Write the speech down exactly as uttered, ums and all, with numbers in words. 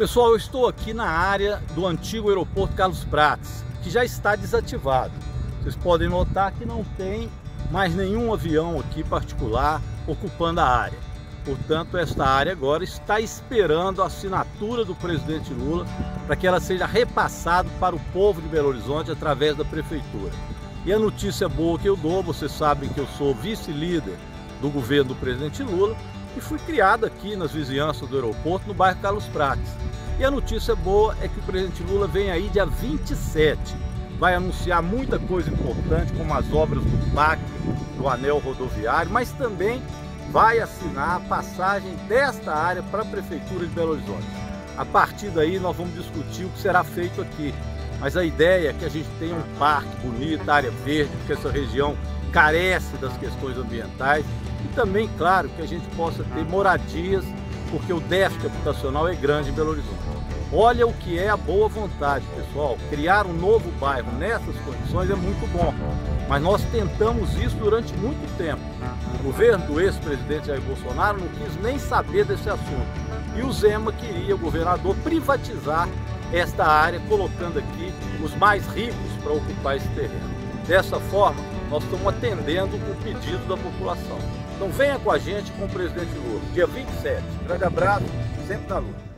Pessoal, eu estou aqui na área do antigo aeroporto Carlos Prates, que já está desativado. Vocês podem notar que não tem mais nenhum avião aqui particular ocupando a área. Portanto, esta área agora está esperando a assinatura do presidente Lula para que ela seja repassada para o povo de Belo Horizonte através da prefeitura. E a notícia boa que eu dou, vocês sabem que eu sou vice-líder do governo do presidente Lula e fui criado aqui nas vizinhanças do aeroporto, no bairro Carlos Prates. E a notícia boa é que o presidente Lula vem aí dia vinte e sete, vai anunciar muita coisa importante, como as obras do P A C, do anel rodoviário, mas também vai assinar a passagem desta área para a Prefeitura de Belo Horizonte. A partir daí nós vamos discutir o que será feito aqui, mas a ideia é que a gente tenha um parque bonito, área verde, porque essa região carece das questões ambientais, e também, claro, que a gente possa ter moradias, porque o déficit habitacional é grande em Belo Horizonte. Olha o que é a boa vontade, pessoal. Criar um novo bairro nessas condições é muito bom, mas nós tentamos isso durante muito tempo. O governo do ex-presidente Jair Bolsonaro não quis nem saber desse assunto. E o Zema queria, o governador, privatizar esta área, colocando aqui os mais ricos para ocupar esse terreno. Dessa forma, nós estamos atendendo o pedido da população. Então venha com a gente, com o presidente Lula, dia vinte e sete. Grande abraço, sempre na luta.